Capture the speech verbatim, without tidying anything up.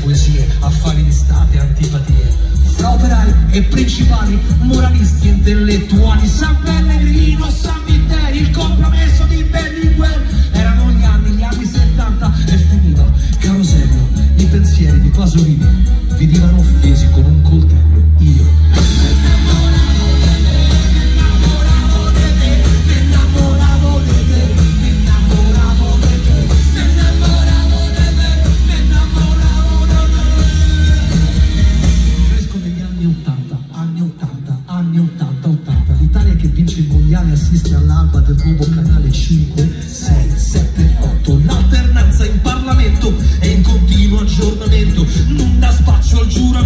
poesie, affari di state, antipatie. Fra operai e principali, moralisti, intellettuali, San Pellegrino, San Mitteri, il compromesso di Berlinguer. Erano gli anni, gli anni settanta e finiva Carosello. I pensieri di Pasolini venivano offesi con un coltello. Io assiste all'alba del nuovo canale cinque, sei, sette, otto. L'alternanza in Parlamento è in continuo aggiornamento, non dà spazio al giuro